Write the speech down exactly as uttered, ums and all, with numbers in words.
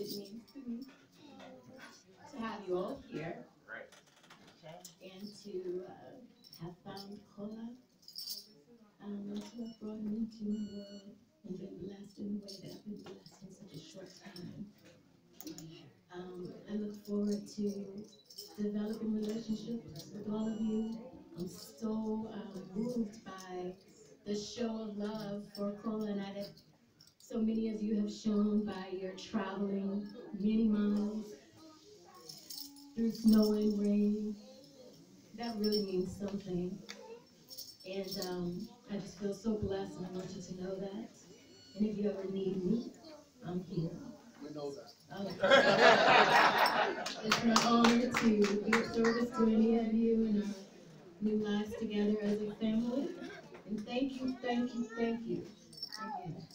it means to me to have you all here and to uh, have found Kola, um, and to have brought him into my world and been blessed in the way that I've been blessed in such a short time. Um, I look forward to developing relationships with all of you. I'm so um, moved by the show of love for Kola and I that so many of you have shown by your traveling many miles through snow and rain. That really means something. And um, I just feel so blessed, and I want you to know that. And if you ever need me, I'm here. We know that. Okay. It's my honor to be of service to any of you in our new lives together as a family. And thank you, thank you, thank you again.